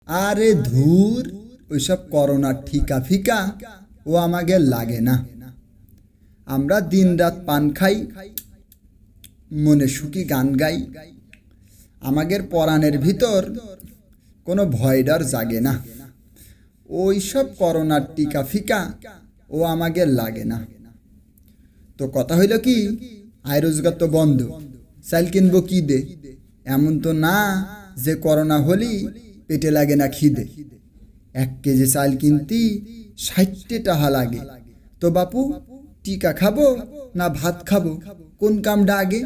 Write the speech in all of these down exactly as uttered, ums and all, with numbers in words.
আরে ধুর, ওইসব করোনা ঠিকা ফিকা ও আমাকে লাগে না। আমরা দিন রাত পান খাই, মনে সুখী গান গাই, আমাদের পরাণের ভিতর কোনো ভয় ডর জাগে না। ওইসব করোনার টিকা ফিকা ও আমাকে লাগে না। তো কথা হইল কি, আয় রোজগার তো বন্ধ, চাল কিনবো কি দে? এমন তো না যে করোনা হলি পেটে লাগে না খিদে। এক কেজি চাল কিনতি ষাটটে টাকা লাগে। তো বাপু, টিকা খাবো না ভাত খাবো, কোন কামটা আগে?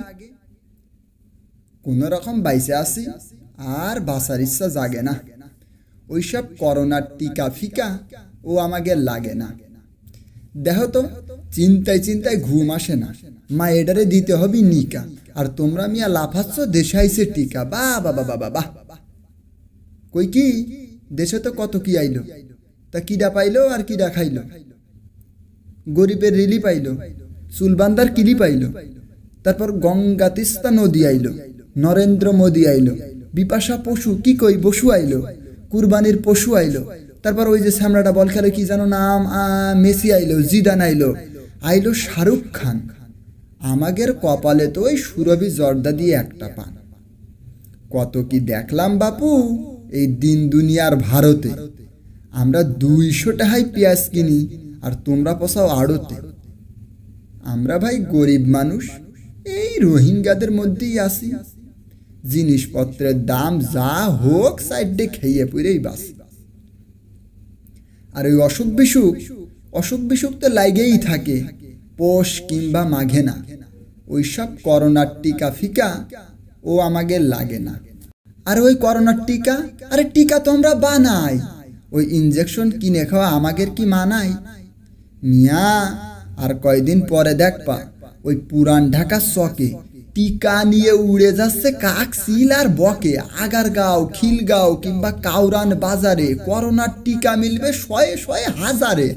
কোন রকম বাইসে আসি, আর বাঁচার ইচ্ছা জাগে না। ওইসব করোনার টিকা ফিকা ও আমাকে লাগে না। দেখো তো, চিন্তায় চিন্তায় ঘুম আসে না। মা এডারে দিতে হবে নিকা, আর তোমরা মিয়া লাফাচ্ছ দেশে আইসে টিকা। বা বাবা বাবা বাহ, কই কি দেশে তো কত কি আইলো, তা কিডা পাইলো আর কিডা খাইলো? গরিবের রিলি পাইলো, চুলবান্দার কিলি পাইলো, তারপর গঙ্গা তিস্তা নদী আইলো, নরেন্দ্র মোদী আইলো, বিপাশা পশু কি কই বসু আইলো, কুরবানির পশু আইলো, তারপর ওই যে শ্যামলাটা বল খেলে কি জানো নাম, মেসি আইলো, জিদান আইলো, আইলো শাহরুখ খান। আমাদের কপালে তো ওই সুরভি জর্দা দিয়ে একটা পান। কত কি দেখলাম বাপু এই দিন দুনিয়ার ভারতে। আমরা দুইশো টাকায় পেঁয়াজ কিনি, আর তোমরা পোষাও আড়তে। আমরা ভাই গরিব মানুষ, এই রোহিঙ্গাদের মধ্যেই আসি। জিনিসপত্রের দাম যা হোক সাইডে খেয়ে পুরেই বাসি। আর ওই অসুখ বিসুখ অসুখ বিসুখ তো লাগেই থাকে, পৌষ কিংবা মাঘে না। ওইসব করোনার টিকা ফিকা ও আমাকে লাগে না। আর ওই করোনার টিকা, আরে টিকা তো আমরা বানাই, ওই ইনজেকশন কিনে খাওয়া আমাদের কি মানায়? মিয়া, আর কয়দিন পরে দেখবা ওই পুরান ঢাকা চকে টিকা নিয়ে উড়ে যাচ্ছে কাক, সিল আর বকে। আগারগাঁও, খিলগাঁও কিংবা কাউরান বাজারে করোনার টিকা মিলবে শয়ে শয়ে হাজারে।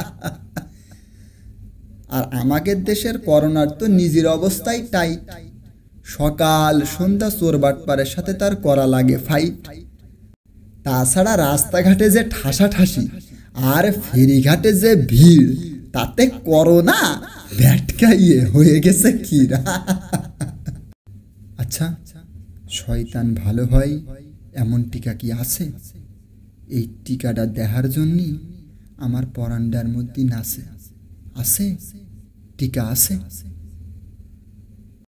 আর আমাদের দেশের করোনার তো নিজের অবস্থায় টাইট। সকাল সন্ধ্যা চোর বাটপারের সাথে তার করা লাগে ফাইট। তাছাড়া রাস্তাঘাটে যে ঠাসাঠাসি আর ফেরিঘাটে যে ভিড়, তাতে করোনা ভ্যাটকাইয়ে হয়ে গেছে কিরা। আচ্ছা, শয়তান ভালো হয় এমন টিকা কি আছে? এই টিকাটা দেখার জন্যই আমার পরান্ডার মধ্যে নাচে। আছে টিকা আছে।